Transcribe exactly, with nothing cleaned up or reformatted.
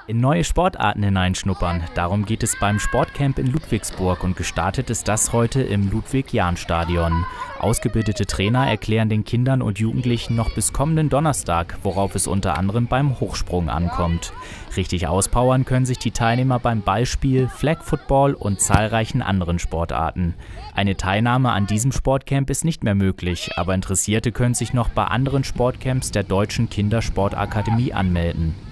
In neue Sportarten hineinschnuppern. Darum geht es beim Sportcamp in Ludwigsburg und gestartet ist das heute im Ludwig-Jahn-Stadion. Ausgebildete Trainer erklären den Kindern und Jugendlichen noch bis kommenden Donnerstag, worauf es unter anderem beim Hochsprung ankommt. Richtig auspowern können sich die Teilnehmer beim Ballspiel, Flag Football und zahlreichen anderen Sportarten. Eine Teilnahme an diesem Sportcamp ist nicht mehr möglich, aber Interessierte können sich noch bei anderen Sportcamps der Deutschen Kindersportakademie anmelden.